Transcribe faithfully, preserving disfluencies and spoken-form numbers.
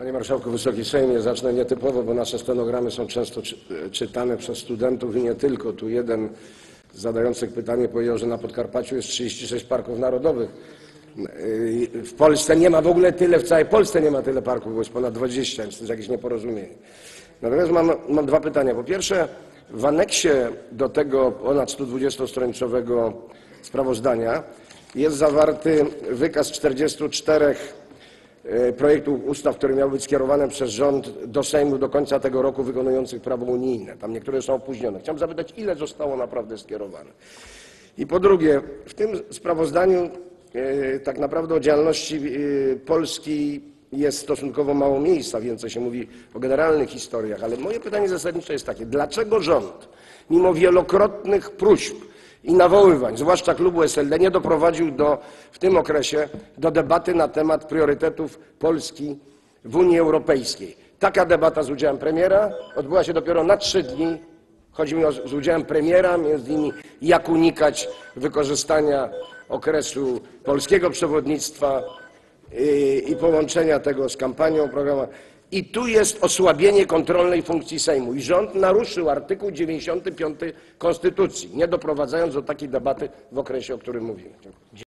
Panie Marszałku, Wysoki Sejmie, zacznę nietypowo, bo nasze stenogramy są często czy, czytane przez studentów i nie tylko. Tu jeden z zadających pytanie powiedział, że na Podkarpaciu jest trzydzieści sześć parków narodowych. W Polsce nie ma w ogóle tyle, w całej Polsce nie ma tyle parków, bo jest ponad dwadzieścia, więc to jest jakieś nieporozumienie. Natomiast mam, mam dwa pytania. Po pierwsze, w aneksie do tego ponad stodwudziestostronicowego sprawozdania jest zawarty wykaz czterdziestu czterech projektów ustaw, które miały być skierowane przez rząd do Sejmu do końca tego roku, wykonujących prawo unijne. Tam niektóre są opóźnione. Chciałem zapytać, ile zostało naprawdę skierowane. I po drugie, w tym sprawozdaniu e, tak naprawdę o działalności e, Polski jest stosunkowo mało miejsca, więcej się mówi o generalnych historiach, ale moje pytanie zasadnicze jest takie, dlaczego rząd, mimo wielokrotnych próśb i nawoływań, zwłaszcza klubu S L D, nie doprowadził do, w tym okresie do debaty na temat priorytetów Polski w Unii Europejskiej. Taka debata z udziałem premiera odbyła się dopiero na trzy dni. Chodzi mi o z udziałem premiera, między innymi jak unikać wykorzystania okresu polskiego przewodnictwa i, i połączenia tego z kampanią programową. I tu jest osłabienie kontrolnej funkcji Sejmu. I rząd naruszył artykuł dziewięćdziesiąty piąty Konstytucji, nie doprowadzając do takiej debaty w okresie, o którym mówimy.